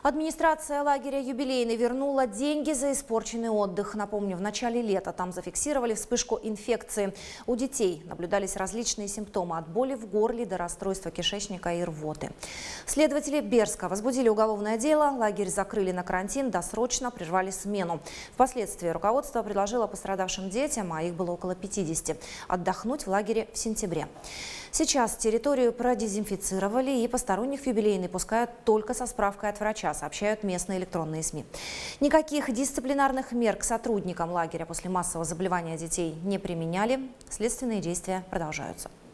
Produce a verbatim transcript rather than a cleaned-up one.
Администрация лагеря «Юбилейный» вернула деньги за испорченный отдых. Напомню, в начале лета там зафиксировали вспышку инфекции. У детей наблюдались различные симптомы – от боли в горле до расстройства кишечника и рвоты. Следователи Берска возбудили уголовное дело, лагерь закрыли на карантин, досрочно прервали смену. Впоследствии руководство предложило пострадавшим детям, а их было около пятидесяти, отдохнуть в лагере в сентябре. Сейчас территорию продезинфицировали и посторонних в «Юбилейный» пускают только со справкой от врача, сообщают местные электронные СМИ. Никаких дисциплинарных мер к сотрудникам лагеря после массового заболевания детей не применяли. Следственные действия продолжаются.